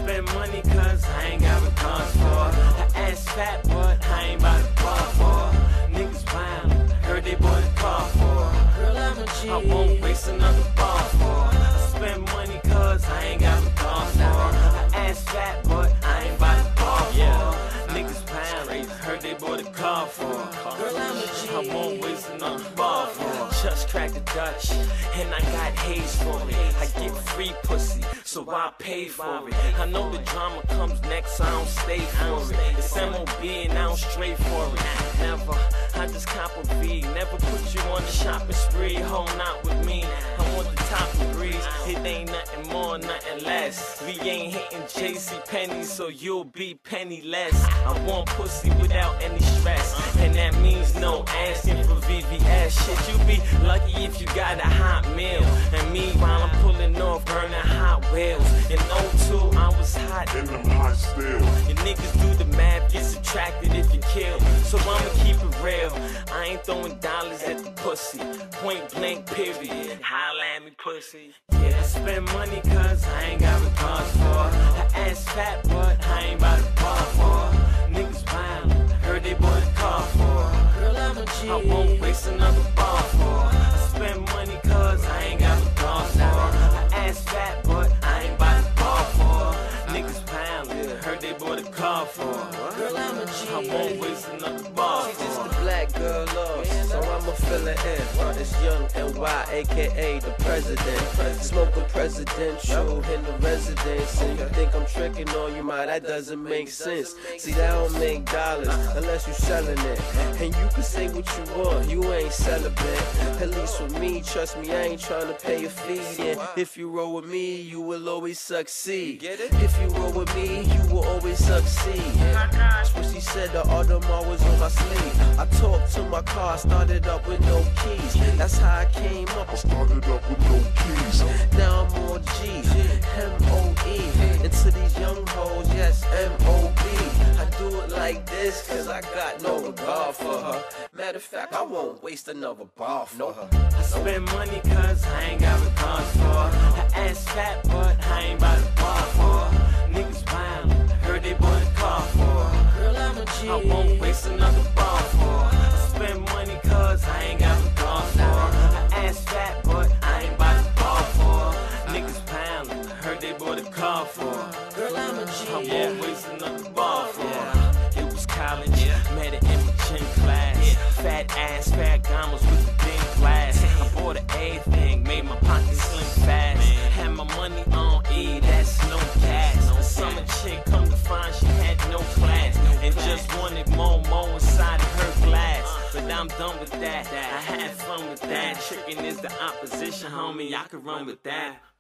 spend money cause I ain't got regards for. Her ass fat but I ain't about to bar for. Niggas violent, heard they bought a car for. Girl, I'm a G, I won't waste another bar for. I spend money cause I ain't got regards for. Her ass fat but I ain't about to bar for. Niggas violent, heard they bought a car for. Girl, I'm a G, I won't waste another bar for. Just cracked the Dutch, and I got haze for it. I get free pussy, so I pay for it. I know the drama comes next, so I don't stay for it. It's MOB and I don't stray for it. Never, I just cop a V. Never put you on the shopping spree. Ho, not with me. I want the top degrees. It ain't nothing more, nothing less. We ain't hitting JC Penney, so you'll be penniless. I want pussy without any stress, and that means no asking for VVS. Shit, you be lucky if you got a hot meal. And meanwhile, I'm pulling off, burning hot wheels. In 02, I was hot, and I'm hot still. Your niggas do the math, get subtracted if you kill. So I'ma keep it real. I ain't throwing dollars at the pussy. Point blank, period. Holla at me, pussy. Yeah, I spend money cause I ain't got regards for. Her ass fat, but I ain't about to bar for. Niggas violent, heard they bought a car for. Girl, I'm a G, I won't waste another bar for. I spend money cause I ain't got regards for. Her ass fat, but I ain't about to bar for. Niggas violent, heard they bought a car for. Girl, I'm a G, I won't waste another bar for. She's just a black girl lost, so I'ma fill her in. It's Young NY, aka the president. Smoking presidential in the residence. And you think I'm tricking on you, ma, that doesn't make sense. See, that don't make dollars unless you selling it. And you can say what you want, you ain't celibate. At least for me, trust me, I ain't trying to pay a fee. And if you roll with me, you will always succeed. If you roll with me, you will always succeed. That's what she said, the Audemars was on my sleeve. I talked to my car, started up with no keys. That's how I came up. I started up with no keys. Now I'm on G, M-O-E. Into these young hoes, yes, M-O-B. I do it like this cause I got no regard for her. Matter of fact, I won't waste another bar for her. I spend money cause I ain't got regards for. Her ass fat but I ain't about to bar for. Niggas violent, heard they bought a car for. Girl, I'm a G, I won't waste another bar for. I spend money cause I ain't got regards for. Her ass fat but I ain't about to bar for. Niggas violent, heard they bought a car for. Girl, I'm a G, I won't waste another bar for. It was college, met her in my gym class. Fat ass, fat gommas with the big glass. I bought her everything, made my pockets slim fast. Had my money on E, that's no gas. A summer chick, come to find she had no class. And just wanted more inside of her glass. But I'm done with that, I had fun with that. Tricking is the opposition, homie, I could run with that.